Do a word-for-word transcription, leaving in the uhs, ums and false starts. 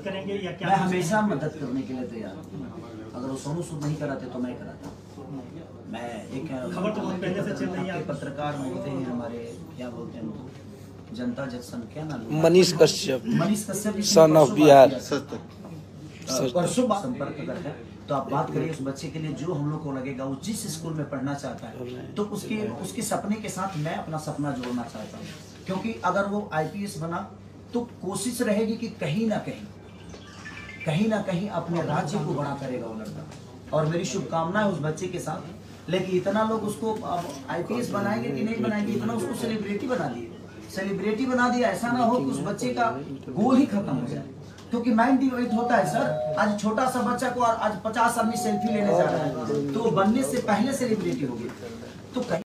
मदद करेंगे या क्या? मैं हमेशा मदद करने के लिए तैयार हूँ। अगर वो सोनू सूद नहीं कराते तो मैं कराता। मैं एक खबर तो बहुत पहले से चल रही है, पत्रकार बोलते हैं हमारे, क्या बोलते हैं उनको, जनता जंक्शन, क्या नाम, मनीष कश्यप, मनीष कश्यप सन ऑफ बिहार, परसों संपर्क अगर है तो आप बात करिए उस बच्चे के लिए जो हम लोग को लगेगा वो जिस स्कूल में पढ़ना चाहता है, तो उसके उसके सपने के साथ मैं अपना सपना जोड़ना चाहता हूँ। क्योंकि अगर वो आईपीएस बना तो कोशिश रहेगी कि कहीं ना कहीं कहीं ना कहीं अपने राज्य को बड़ा करेगा वो लड़का, और मेरी शुभकामनाएं उस बच्चे के साथ। लेकिन इतना लोग उसको आईपीएस बनाएंगे कि नहीं बनाएंगे, इतना उसको सेलिब्रिटी बना दिए, सेलिब्रिटी बना दिया। ऐसा ना हो कि उस बच्चे का गोल ही खत्म हो जाए, क्योंकि माइंड डिवाइड होता है सर। आज छोटा सा बच्चा को आज पचास आदमी सेल्फी लेने जा रहा है, तो वो बनने से पहले सेलिब्रिटी हो गया। तो